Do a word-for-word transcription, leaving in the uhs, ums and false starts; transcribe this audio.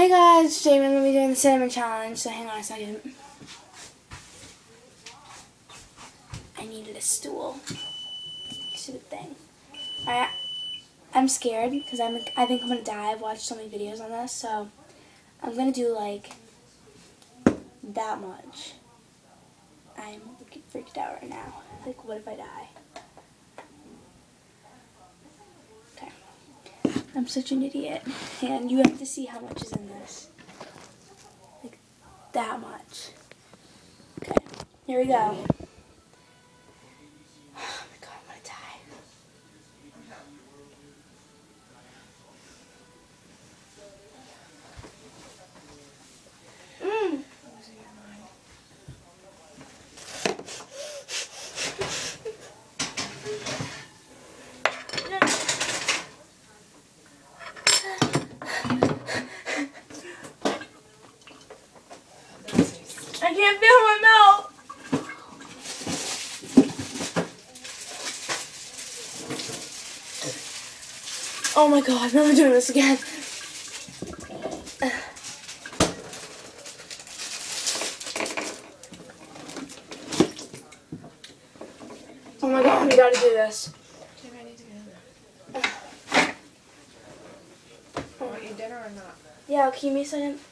Hey guys, it's Jamie. I'm going to be doing the cinnamon challenge, so hang on a second. I needed a stool. Stupid thing. I, I'm scared because I'm, I think I'm going to die. I've watched so many videos on this, so I'm going to do like that much. I'm freaked out right now. Like, what if I die? Okay. I'm such an idiot. And you have to see how much is in this. Like, that much. Okay. Here we go. Oh my god, I'm gonna die. Mmm. I can't feel my mouth. Oh my god, I'm never doing this again. Oh my god, we gotta do this. Jimmy, I need to go. Want your dinner or not? Yeah, can you give me a second?